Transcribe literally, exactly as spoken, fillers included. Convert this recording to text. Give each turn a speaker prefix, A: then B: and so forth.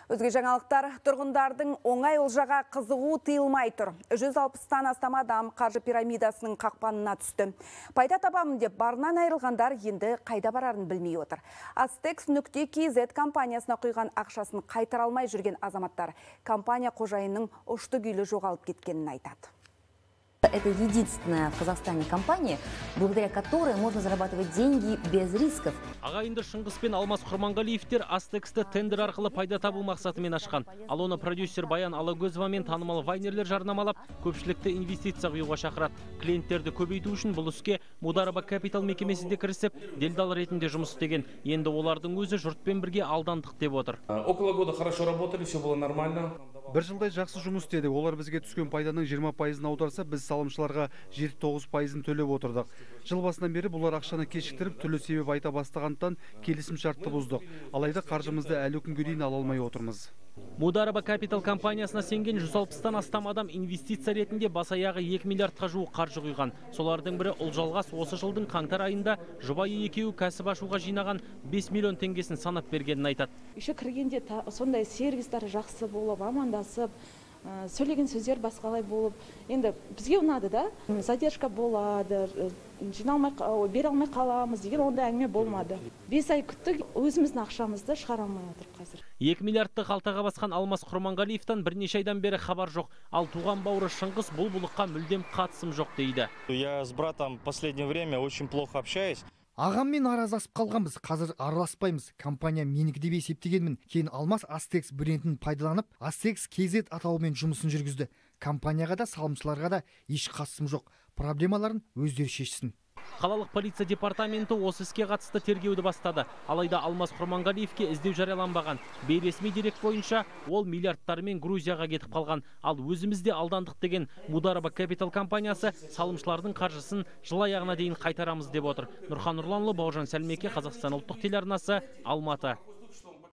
A: Өзге жаңалықтар, тұрғындардың оңай олжаға қызығу тыйылмай тұр. жүз алпыстан астам адам қаржы пирамидасының қақпанына түсті. Пайда табамын деп барынан айырылғандар енді қайда барарын білмей отыр. Астекс нүкте кз компаниясына құйған ақшасын қайтара алмай жүрген азаматтар компания қожайынның ұшты күйлі жоғалып кеткенін айтады.
B: Это единственная в Казахстане компания, благодаря которой можно зарабатывать деньги без рисков.
C: Ағайынды Шыңғыс пен Алмас Құрманғалиевтер Астексті тендер арқылы пайда табу мақсатымен ашқан. Ал оны продюсер Баян Алагөзова мен танымал вайнерлер жарнамалап, көпшілікті инвестиция құюға шақырады. Клиенттерді көбейту үшін бұл іске Мудараба Капитал мекемесі де кірісіп, делдал ретінде жұмыс істеген. Енді олардың өзі жұртпен бірге алдандық деп отыр.
D: Около года хорошо работали, все было нормально.
E: Бір жылдай жақсы жұмыс істедік. Олар бізге түскен пайданың жиырма пайызын аударса, біз салымшыларға жетпіс тоғыз пайызын төлеп отырдық. Жыл басынан бері бұлар ақшаны кешіктіріп, түрлі себеп айта бастағандықтан келісім шартты бұздық. Алайда қаржымызды әлі күнге дейін ала алмай отырмыз.
C: Мудараба Капитал компаниясына сенген жүз алпыстан астам адам инвестиция ретінде бас аяғы екі миллиардқа жуық қаржы құйған. Солардың бірі Ұлжалғас осы жылдың қаңтар айында жұбайы екеуі кәсіп ашуға жинаған бес миллион теңгесін санап бергенін айтады.
F: Еще кіргенде сондай сервистар жақсы болып, амандасып, сөйлеген сөздер басқалай болып, енді бізге ұнады да, задержка болады, жиналмай, бере алмай қаламыз деген ондай әңгіме болмады. бес ай күттік, өзіміздің ақшамызды шығара алмай отыр қазір.
C: екі миллиардты қалтаға басқан Алмас Құрманғалиевтан бірнеше айдан бері хабар жоқ. Ал туған бауыры Шыңғыс бұл бұлыққа мүлдем қатысым жоқ дейді.
G: Я с братом в последнее время очень плохо общаюсь.
H: Ағаммен араздасып қалғанбыз, қазір араласпаймыз. Компания менікі деп есептегенмін. Кейін Алмас Астекс брендін пайдаланып, Астекс кз атауымен жұмысын жүргізді. Компанияға да, салымшыларға да еш қатысым жоқ. Проблемаларын өздері шешсін.
C: Қалалық полиция департаменті осы іске қатысты тергеуді бастады. Алайда Алмас Құрманғалиевке іздеу жарияланбаған. Бейресми дерек бойынша ол миллиардтарымен Грузияға кетіп қалған. Ал өзімізде алдандық деген Мудараба Капитал компаниясы салымшылардың қаржысын жыл аяғына дейін қайтарамыз деп отыр. Нұрхан Нұрланұлы, Бауыржан Сәлмеке, Қазақстан ұлттық телеарнасы, Алматы.